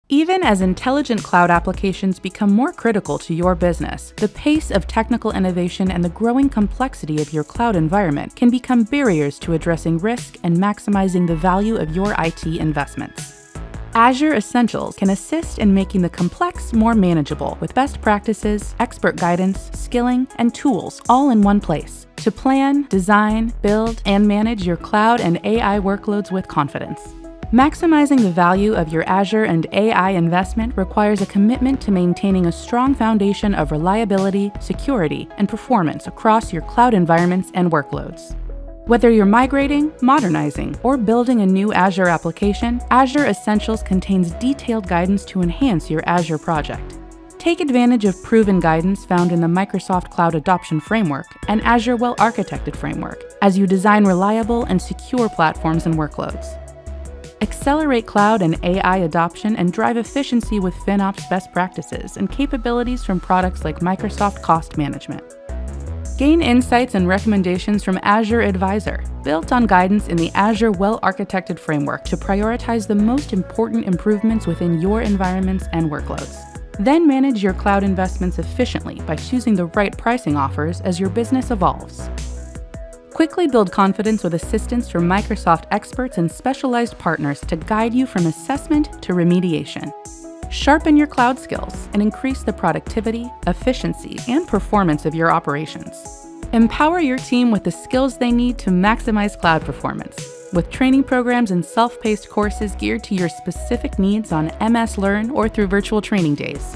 Even as intelligent cloud applications become more critical to your business, the pace of technical innovation and the growing complexity of your cloud environment can become barriers to addressing risk and maximizing the value of your IT investments. Azure Essentials can assist in making the complex more manageable with best practices, expert guidance, skilling, and tools all in one place to plan, design, build, and manage your cloud and AI workloads with confidence. Maximizing the value of your Azure and AI investment requires a commitment to maintaining a strong foundation of reliability, security, and performance across your cloud environments and workloads. Whether you're migrating, modernizing, or building a new Azure application, Azure Essentials contains detailed guidance to enhance your Azure project. Take advantage of proven guidance found in the Microsoft Cloud Adoption Framework and Azure Well-Architected Framework as you design reliable and secure platforms and workloads. Accelerate cloud and AI adoption and drive efficiency with FinOps best practices and capabilities from products like Microsoft Cost Management. Gain insights and recommendations from Azure Advisor, built on guidance in the Azure Well-Architected Framework to prioritize the most important improvements within your environments and workloads. Then manage your cloud investments efficiently by choosing the right pricing offers as your business evolves. Quickly build confidence with assistance from Microsoft experts and specialized partners to guide you from assessment to remediation. Sharpen your cloud skills and increase the productivity, efficiency, and performance of your operations. Empower your team with the skills they need to maximize cloud performance, with training programs and self-paced courses geared to your specific needs on MS Learn or through virtual training days.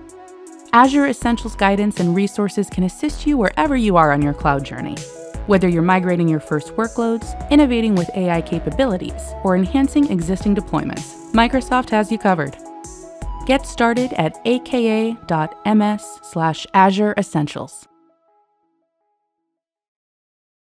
Azure Essentials guidance and resources can assist you wherever you are on your cloud journey. Whether you're migrating your first workloads, innovating with AI capabilities, or enhancing existing deployments, Microsoft has you covered. Get started at aka.ms/Azure Essentials.